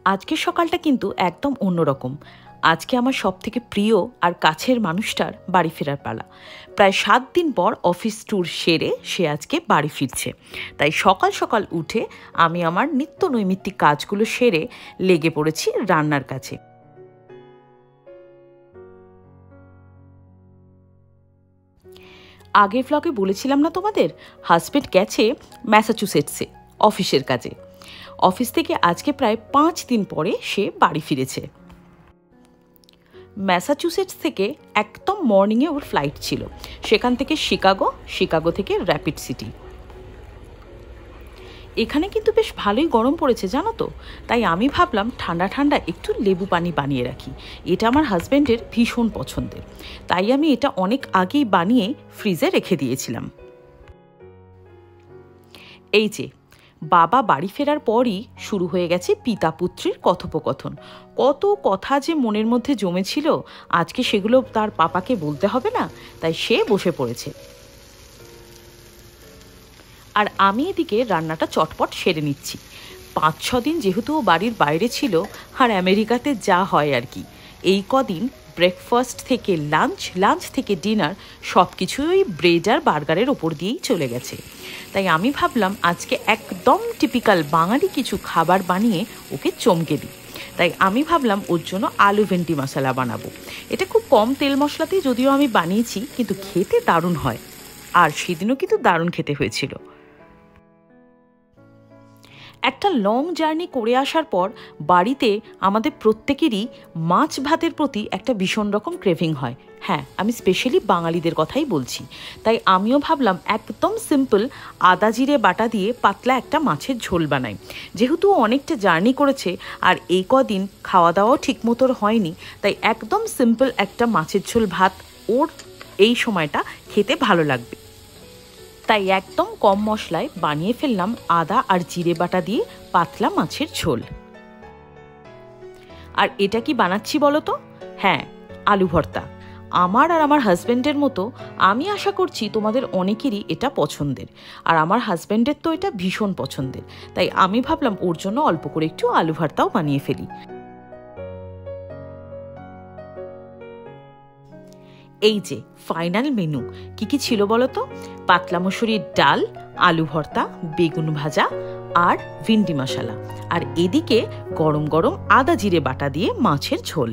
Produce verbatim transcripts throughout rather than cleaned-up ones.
আজকের সকালটা কিন্তু একদম অন্যরকম। আজকে আমার সবথেকে প্রিয় আর কাছের মানুষটার বাড়ি ফেরার পালা। প্রায় সাত দিন পর অফিস ট্যুর সেরে সে আজকে বাড়ি ফিরছে। তাই সকাল সকাল উঠে আমি আমার নিত্য নৈমিত্তিক কাজগুলো সেরে লেগে পড়েছি রান্নার কাছে। আগের ব্লগে বলেছিলাম না তোমাদের, হাজব্যান্ড গেছে ম্যাসাচুসেটসে অফিসের কাজে। অফিস থেকে আজকে প্রায় পাঁচ দিন পরে সে বাড়ি ফিরেছে। ম্যাসাচুসেটস থেকে একদম মর্নিংয়ে ওর ফ্লাইট ছিল, সেখান থেকে শিকাগো, শিকাগো থেকে র্যাপিড সিটি। এখানে কিন্তু বেশ ভালোই গরম পড়েছে জানো তো, তাই আমি ভাবলাম ঠান্ডা ঠান্ডা একটু লেবু পানি বানিয়ে রাখি। এটা আমার হাজব্যান্ডের ভীষণ পছন্দের, তাই আমি এটা অনেক আগেই বানিয়ে ফ্রিজে রেখে দিয়েছিলাম। এই যে বাবা বাড়ি ফেরার পরই শুরু হয়ে গেছে পিতা পুত্রের কথোপকথন। কত কথা যে মনের মধ্যে জমেছিল, আজকে সেগুলো তার পাপাকে বলতে হবে না, তাই সে বসে পড়েছে। আর আমি এদিকে রান্নাটা চটপট সেরে নিচ্ছি। পাঁচ ছ দিন যেহেতু ও বাড়ির বাইরে ছিল, আর আমেরিকাতে যা হয় আর কি, এই কদিন ব্রেকফাস্ট থেকে লাঞ্চ, লাঞ্চ থেকে ডিনার সব কিছুই ব্রেড আর বার্গারের ওপর দিয়েই চলে গেছে। তাই আমি ভাবলাম আজকে একদম টিপিক্যাল বাঙালি কিছু খাবার বানিয়ে ওকে চমকে দিই। তাই আমি ভাবলাম ওর জন্য আলু ভেন্ডি মশলা বানাবো। এটা খুব কম তেল মশলাতেই যদিও আমি বানিয়েছি, কিন্তু খেতে দারুণ হয়। আর সেদিনও কিন্তু দারুণ খেতে হয়েছিল। একটা লং জার্নি করে আসার পর বাড়িতে আমাদের প্রত্যেকেরই মাছ ভাতের প্রতি একটা ভীষণ রকম ক্রেভিং হয়। হ্যাঁ, আমি স্পেশালি বাঙালিদের কথাই বলছি। তাই আমিও ভাবলাম একদম সিম্পল আদা জিরে বাটা দিয়ে পাতলা একটা মাছের ঝোল বানাই। যেহেতু অনেকটা জার্নি করেছে আর এই কদিন খাওয়া দাওয়াও ঠিক মতো হয়নি, তাই একদম সিম্পল একটা মাছের ঝোল ভাত ওর এই সময়টা খেতে ভালো লাগবে। তাই একদম কম মশলায় বানিয়ে ফেললাম আদা আর জিরে বাটা দিয়ে পাতলা মাছের ঝোল। আর এটা কি বানাচ্ছি বলো তো? হ্যাঁ, আলু ভর্তা। আমার আর আমার হাজব্যান্ডের মতো আমি আশা করছি তোমাদের অনেকেরই এটা পছন্দের, আর আমার হাজব্যান্ডের তো এটা ভীষণ পছন্দের। তাই আমি ভাবলাম ওর জন্য অল্প করে একটু আলু ভর্তাও বানিয়ে ফেলি। এই যে ফাইনাল মেনু কি কি ছিল বলো তো? পাতলা মসুরির ডাল, আলু ভর্তা, বেগুন ভাজা আর ভিন্ডি মশলা, আর এদিকে গরম গরম আদা জিরে বাটা দিয়ে মাছের ঝোল।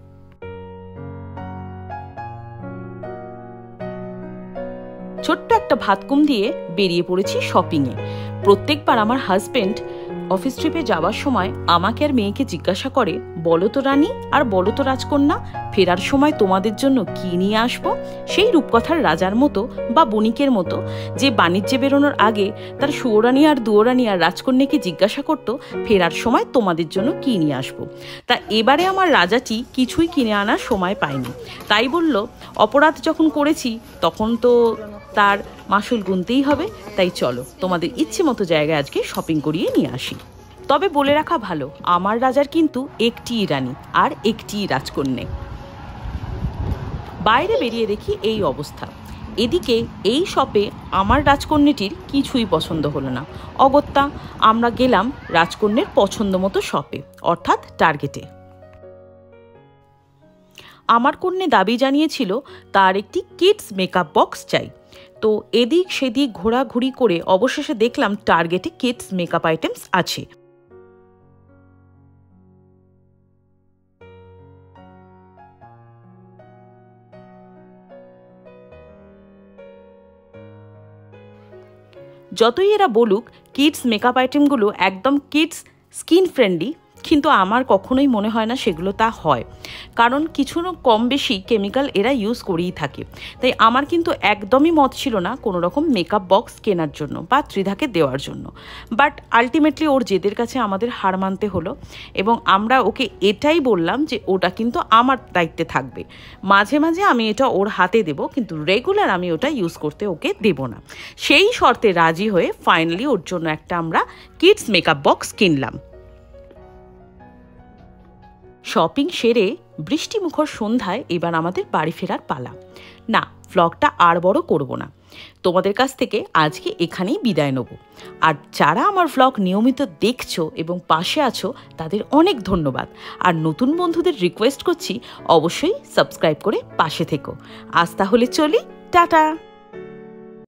ছোট্ট একটা ভাতকুম দিয়ে বেরিয়ে পড়েছি শপিংয়ে। প্রত্যেকবার আমার হাজব্যান্ড অফিস ট্রিপে যাওয়ার সময় আমাকে আর মেয়েকে জিজ্ঞাসা করে, বলো তো রানী আর বলো তো রাজকন্যা, ফেরার সময় তোমাদের জন্য কি নিয়ে আসবো? সেই রূপকথার রাজার মতো বা বণিকের মতো যে বাণিজ্যে বেরোনোর আগে তার সুয়োরানী আর দুয়োরানী আর রাজকন্যাকে জিজ্ঞাসা করতো ফেরার সময় তোমাদের জন্য কি নিয়ে আসবো। তা এবারে আমার রাজাটি কিছুই কিনে আনার সময় পায়নি, তাই বলল অপরাধ যখন করেছি তখন তো তার মাসুল গুনতেই হবে, তাই চলো তোমাদের ইচ্ছে মতো জায়গায় আজকে শপিং করিয়ে নিয়ে আসি। তবে বলে রাখা ভালো, আমার রাজার কিন্তু একটিই রানী আর একটিই রাজকন্যা। বাইরে বেরিয়ে দেখি এই অবস্থা। এদিকে এই শপে আমার রাজকন্যাটির কিছুই পছন্দ হলো না। অগত্যা আমরা গেলাম রাজকন্যার পছন্দ মতো শপে, অর্থাৎ টার্গেটে। আমার কন্যা দাবি জানিয়েছিল তার একটি কিডস মেকআপ বক্স চাই। তো এদিক সেদিক ঘোরাঘুরি করে অবশেষে দেখলাম টার্গেটে কিডস মেকআপ আইটেমস আছে। যতই এরা বলুক কিডস মেকআপ আইটেমগুলো একদম কিডস স্কিন ফ্রেন্ডলি, কিন্তু আমার কখনোই মনে হয় না সেগুলো তা হয়, কারণ কিছু কম বেশি কেমিক্যাল এরা ইউজ করেই থাকে। তাই আমার কিন্তু একদমই মত ছিল না কোনো রকম মেকআপ বক্স কেনার জন্য বা ত্রিধাকে দেওয়ার জন্য। বাট আলটিমেটলি ওর জেদের কাছে আমাদের হার মানতে হলো, এবং আমরা ওকে এটাই বললাম যে ওটা কিন্তু আমার দায়িত্বে থাকবে। মাঝে মাঝে আমি এটা ওর হাতে দেব, কিন্তু রেগুলার আমি ওটা ইউজ করতে ওকে দেব না। সেই শর্তে রাজি হয়ে ফাইনালি ওর জন্য একটা আমরা কিডস মেকআপ বক্স কিনলাম। শপিং সেরে বৃষ্টিমুখর সন্ধ্যায় এবার আমাদের বাড়ি ফেরার পালা। না, ভ্লগটা আর বড় করব না, তোমাদের কাছ থেকে আজকে এখানেই বিদায় নেব। আর যারা আমার ভ্লগ নিয়মিত দেখছো এবং পাশে আছো তাদের অনেক ধন্যবাদ। আর নতুন বন্ধুদের রিকোয়েস্ট করছি অবশ্যই সাবস্ক্রাইব করে পাশে থেকো। আজ তাহলে চলি, টাটা।